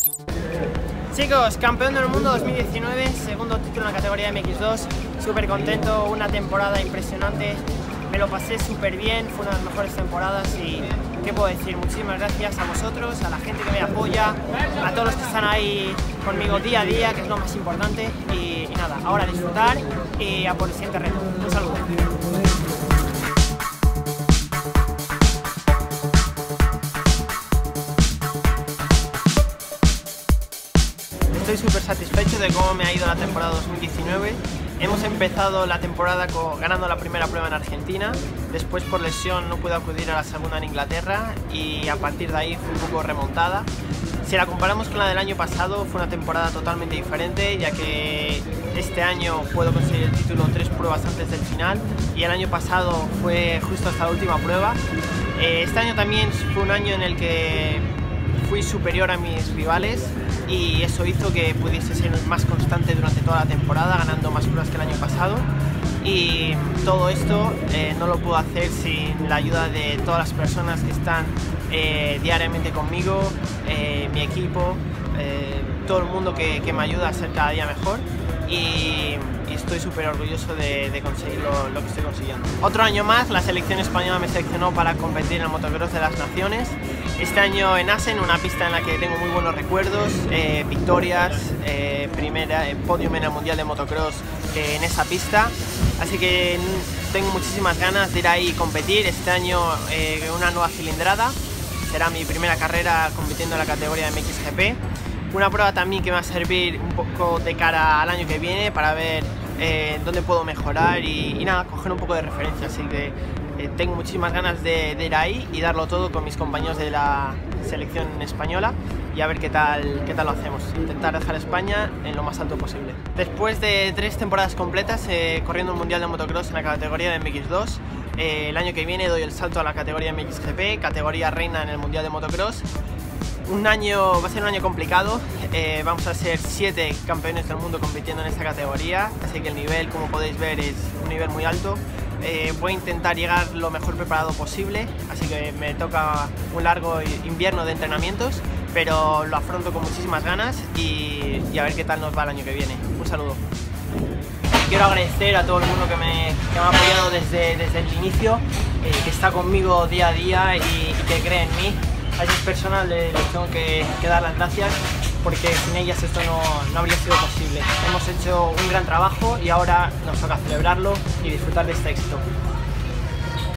Chicos, campeón del mundo 2019, segundo título en la categoría MX2, súper contento, una temporada impresionante, me lo pasé súper bien, fue una de las mejores temporadas y ¿qué puedo decir? Muchísimas gracias a vosotros, a la gente que me apoya, a todos los que están ahí conmigo día a día, que es lo más importante y nada, ahora a disfrutar y a por el siguiente reto. Un saludo. Estoy súper satisfecho de cómo me ha ido la temporada 2019. Hemos empezado la temporada ganando la primera prueba en Argentina, después por lesión no pude acudir a la segunda en Inglaterra y a partir de ahí fue un poco remontada. Si la comparamos con la del año pasado, fue una temporada totalmente diferente, ya que este año puedo conseguir el título 3 pruebas antes del final y el año pasado fue justo hasta la última prueba. Este año también fue un año en el que fui superior a mis rivales y eso hizo que pudiese ser más constante durante toda la temporada, ganando más pruebas que el año pasado. Y todo esto no lo puedo hacer sin la ayuda de todas las personas que están diariamente conmigo, mi equipo, todo el mundo que me ayuda a ser cada día mejor y estoy súper orgulloso de conseguir lo que estoy consiguiendo. Otro año más, la selección española me seleccionó para competir en el Motocross de las Naciones. Este año en Assen, una pista en la que tengo muy buenos recuerdos, victorias, podium en el Mundial de Motocross en esa pista. Así que tengo muchísimas ganas de ir ahí y competir. Este año una nueva cilindrada, será mi primera carrera compitiendo en la categoría de MXGP. Una prueba también que me va a servir un poco de cara al año que viene para ver dónde puedo mejorar y nada, coger un poco de referencia. Así que tengo muchísimas ganas de ir ahí y darlo todo con mis compañeros de la selección española y a ver qué tal lo hacemos. Intentar dejar a España en lo más alto posible. Después de 3 temporadas completas corriendo el Mundial de Motocross en la categoría de MX2, el año que viene doy el salto a la categoría MXGP, categoría reina en el Mundial de Motocross. Va a ser un año complicado, vamos a ser 7 campeones del mundo compitiendo en esta categoría, así que el nivel, como podéis ver, es un nivel muy alto. Voy a intentar llegar lo mejor preparado posible, así que me toca un largo invierno de entrenamientos, pero lo afronto con muchísimas ganas y a ver qué tal nos va el año que viene. Un saludo. Quiero agradecer a todo el mundo que me ha apoyado desde el inicio, que está conmigo día a día y que cree en mí. A esas personas les tengo que dar las gracias porque sin ellas esto no habría sido posible. Hemos hecho un gran trabajo y ahora nos toca celebrarlo y disfrutar de este éxito.